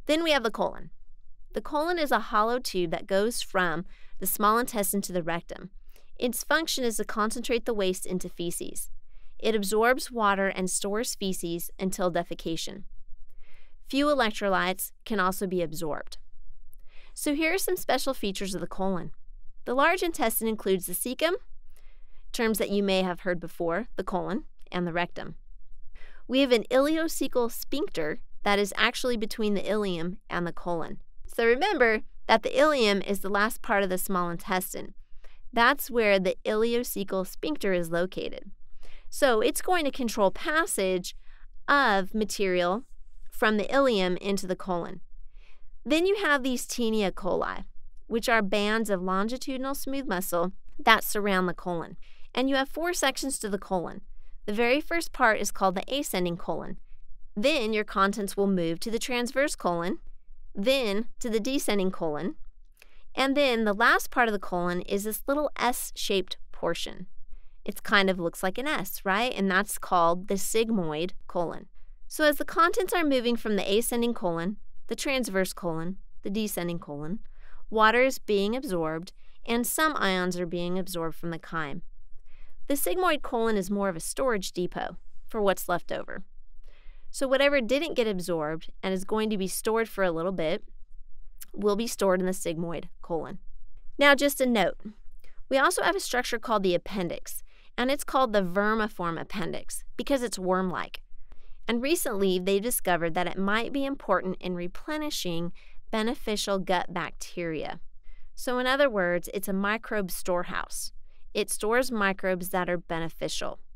Then we have the colon. The colon is a hollow tube that goes from the small intestine to the rectum. Its function is to concentrate the waste into feces. It absorbs water and stores feces until defecation. Few electrolytes can also be absorbed. So here are some special features of the colon. The large intestine includes the cecum, terms that you may have heard before, the colon, and the rectum. We have an ileocecal sphincter that is actually between the ileum and the colon. So remember that the ileum is the last part of the small intestine. That's where the ileocecal sphincter is located. So it's going to control passage of material from the ileum into the colon. Then you have these taenia coli, which are bands of longitudinal smooth muscle that surround the colon. And you have 4 sections to the colon. The very first part is called the ascending colon. Then your contents will move to the transverse colon, then to the descending colon, and then the last part of the colon is this little S-shaped portion. It kind of looks like an S, right? And that's called the sigmoid colon. So as the contents are moving from the ascending colon, the transverse colon, the descending colon, water is being absorbed, and some ions are being absorbed from the chyme. The sigmoid colon is more of a storage depot for what's left over. So whatever didn't get absorbed and is going to be stored for a little bit will be stored in the sigmoid colon. Now just a note, we also have a structure called the appendix, and it's called the vermiform appendix because it's worm-like. And recently they discovered that it might be important in replenishing beneficial gut bacteria. So in other words, it's a microbe storehouse. It stores microbes that are beneficial.